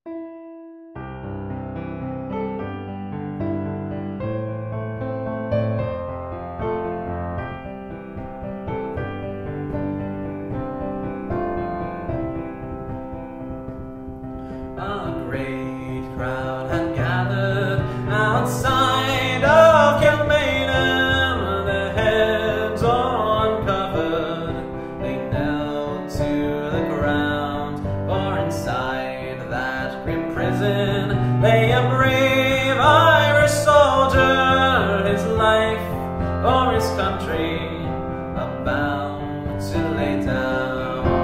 A great crowd had gathered outside of Kilmainham, their heads all uncovered. They knelt to the ground, for inside that grim prison lay a brave Irish soldier, his life for his country about to lay down.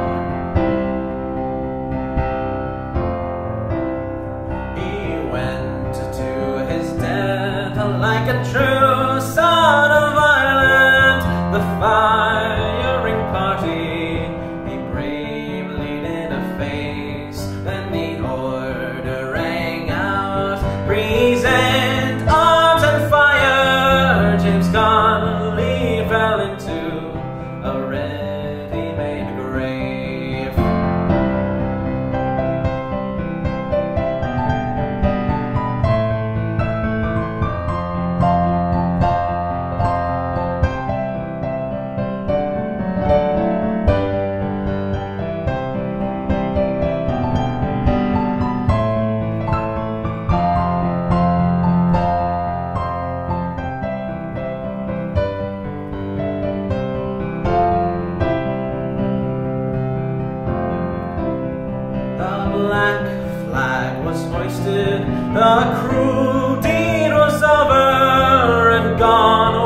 Like a true son of Ireland, the firing party he bravely did face. Then the order rang out, present arms and fire. James Connolly fell into a ready-made grave. The black flag was hoisted, the cruel deed was over, and gone